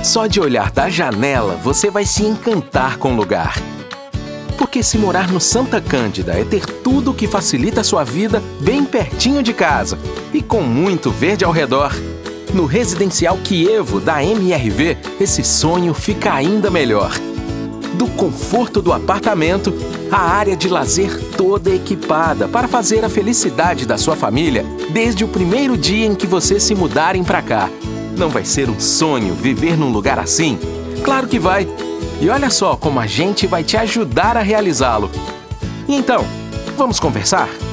Só de olhar da janela, você vai se encantar com o lugar. Porque se morar no Santa Cândida é ter tudo que facilita a sua vida bem pertinho de casa e com muito verde ao redor. No Residencial Kievo da MRV, esse sonho fica ainda melhor. Do conforto do apartamento, a área de lazer toda equipada para fazer a felicidade da sua família desde o primeiro dia em que vocês se mudarem para cá. Não vai ser um sonho viver num lugar assim? Claro que vai! E olha só como a gente vai te ajudar a realizá-lo. Então, vamos conversar?